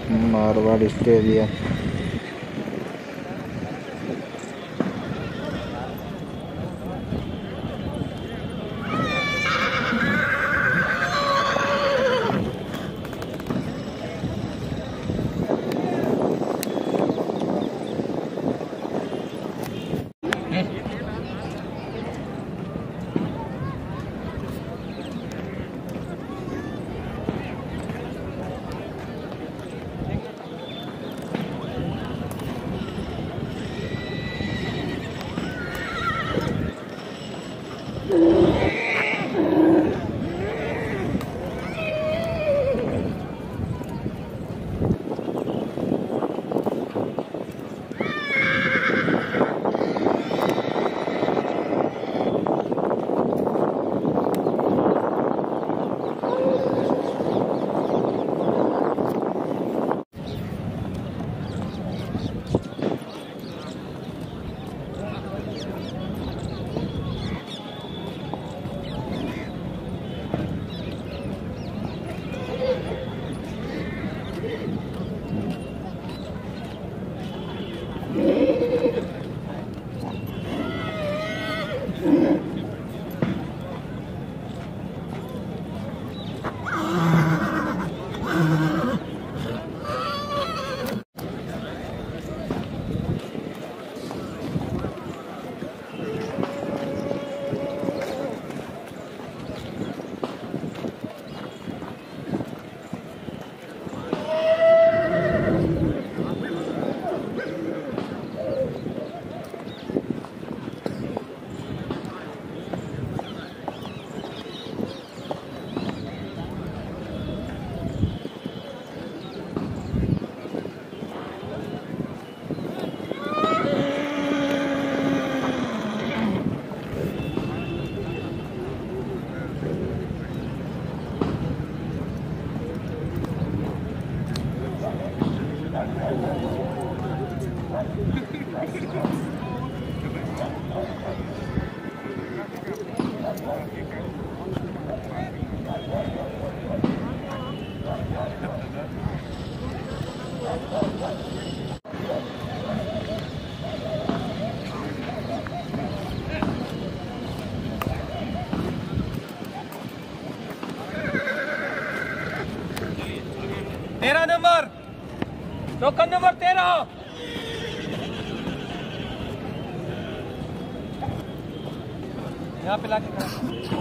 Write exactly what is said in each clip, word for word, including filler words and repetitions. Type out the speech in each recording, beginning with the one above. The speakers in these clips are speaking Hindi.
मारवाड़ स्टेडियम। तेरह नंबर, टोकन नंबर तेरह। यहाँ पे लाके खड़ा।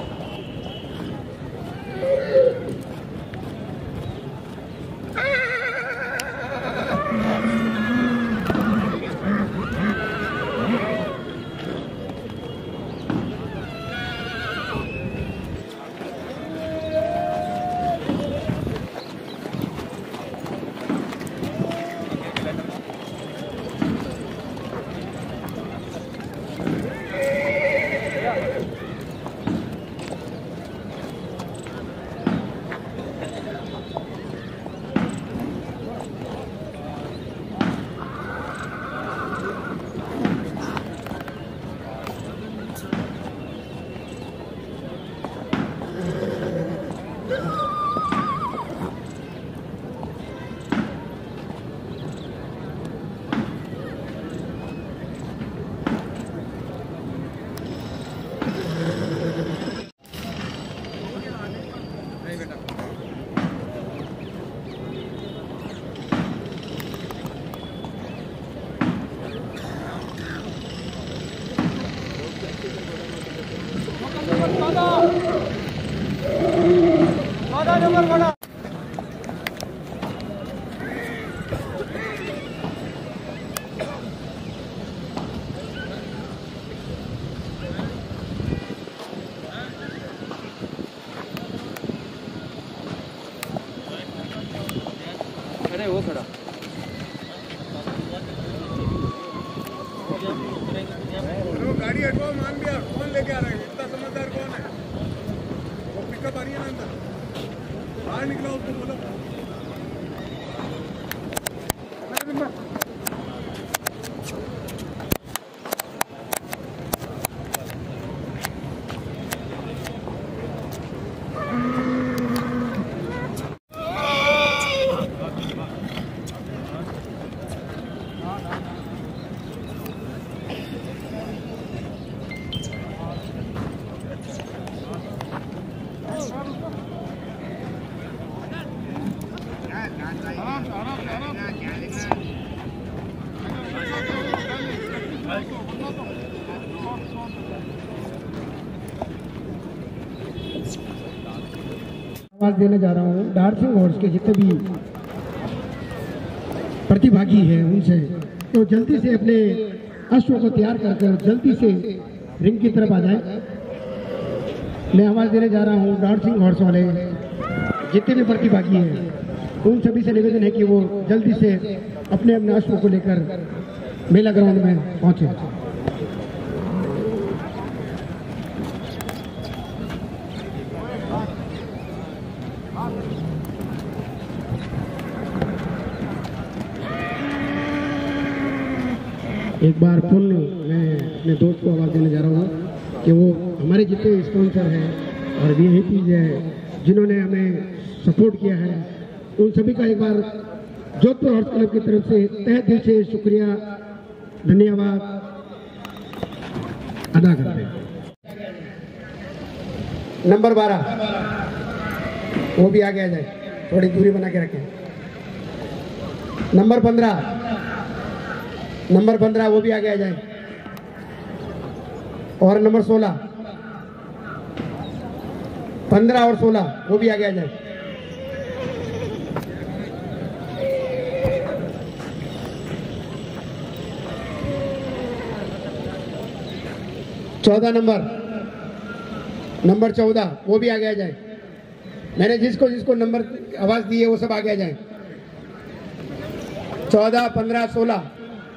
चौदह नंबर बड़ा। अरे वो खड़ा गाड़ी हटवाओ, मान लिया कौन लेके आ रहा है, इतना समझदार कौन है। वो पिकअप आ रही है ना अंदर, बाहर निकला उसको बोलो। आवाज देने जा रहा हूँ डांसिंग हॉर्स के जितने भी प्रतिभागी हैं उनसे तो जल्दी से अपने अश्व को तैयार कर कर जल्दी से रिंग की तरफ आ जाए। मैं आवाज देने जा रहा हूँ डांसिंग हॉर्स वाले जितने भी प्रतिभागी हैं उन सभी से निवेदन है कि वो जल्दी से अपने अपने अश्व को लेकर मेला ग्राउंड में पहुंचे। एक बार पुनः मैं अपने दोस्त को आवाज़ देने जा रहा हूँ कि वो हमारे जितने स्पॉन्सर हैं और वी आई पी है जिन्होंने हमें सपोर्ट किया है उन सभी का एक बार जोधपुर हॉर्स क्लब की तरफ से तहे दिल से शुक्रिया धन्यवाद अदा करते हैं। नंबर बारह वो भी आगे आ जाए, थोड़ी दूरी बना के रखें। नंबर पंद्रह नंबर पंद्रह वो भी आगे आ जाए। और नंबर सोलह पंद्रह और सोलह वो भी आगे आ जाए। चौदह नंबर नंबर चौदह वो भी आगे आ जाए। मैंने जिसको जिसको नंबर आवाज दी है वो सब आगे आ जाए। चौदह पंद्रह सोलह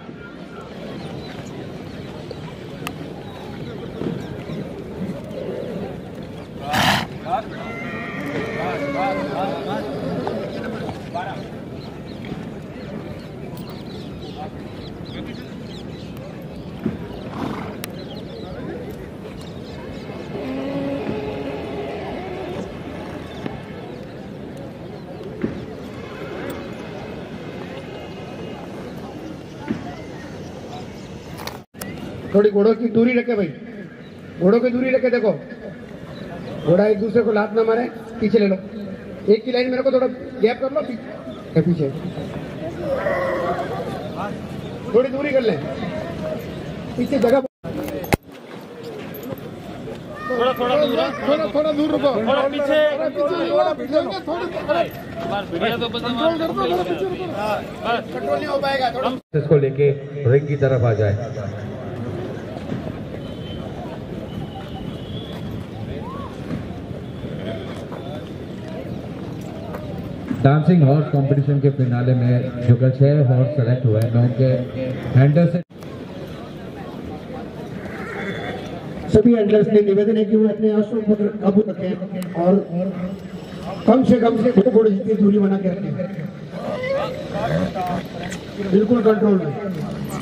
थोड़ी घोड़ों की दूरी रखे भाई, घोड़ों की दूरी रखे। देखो घोड़ा एक दूसरे को लात ना मारे, पीछे ले लो। एक की लाइन मेरे को थोड़ा गैप कर लो पीछे, पीछे थोड़ी दूरी कर ले, पीछे जगह थोड़ा थोड़ा दूर थोड़ा थोड़ा दूर रुको, थोड़ा पीछे कंट्रोल नहीं हो पाएगा। थोड़ा इसको लेके रिंग की तरफ आ जाए। डांसिंग हॉर्स कंपटीशन के फिनाले में जो छह हॉर्स सेलेक्ट हुए हैं उनके हैंडल से सभी हैंडलर्स ने निवेदन है कि वो अपने अश्वों पर काबू रखें और कम से कम से दो घोड़े जितनी दूरी बना के रखें, बिल्कुल कंट्रोल में।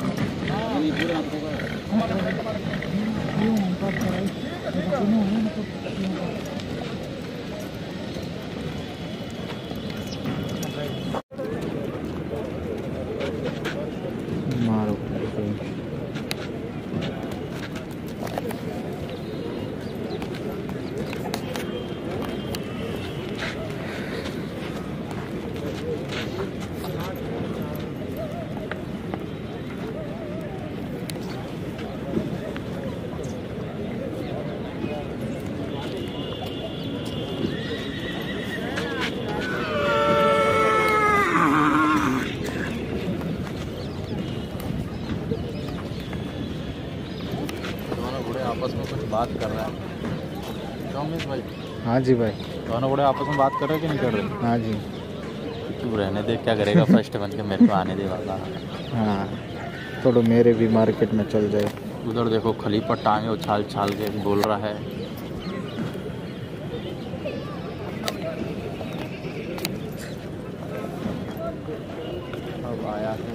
मारो आपस में कुछ बात कर रहा है रमेश भाई। हाँ जी भाई, दोनों बड़े आपस में बात कर रहे हैं कि नहीं कर रहे? हाँ जी। तू रहने दे, क्या करेगा फर्स्ट बन के, मेरे को आने दे वाला। हाँ थोड़ा मेरे भी मार्केट में चल जाए। उधर देखो खली पर टांगे उछाल छाल के बोल रहा है। अब आया है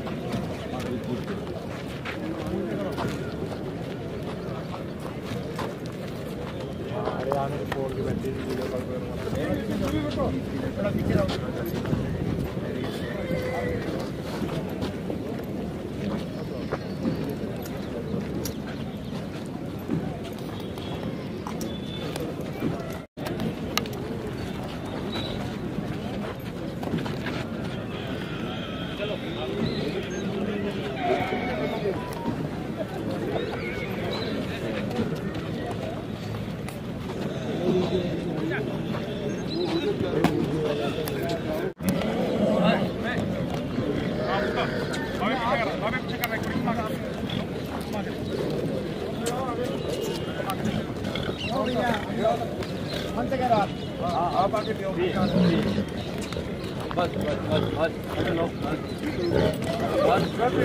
बस बस बस बस चलो बस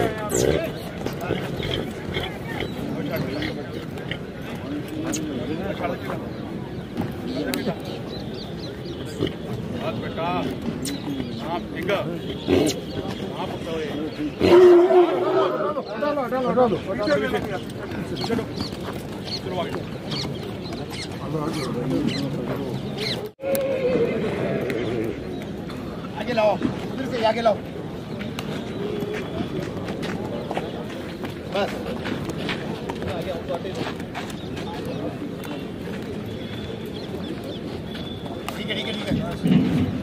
बस बेटा हाँ ठीक है हाँ पकड़ो ये डालो डालो डालो चलो चलो आगे आगे लाओ, उधर से आगे लाओ। बस ठीक है ठीक है ठीक है।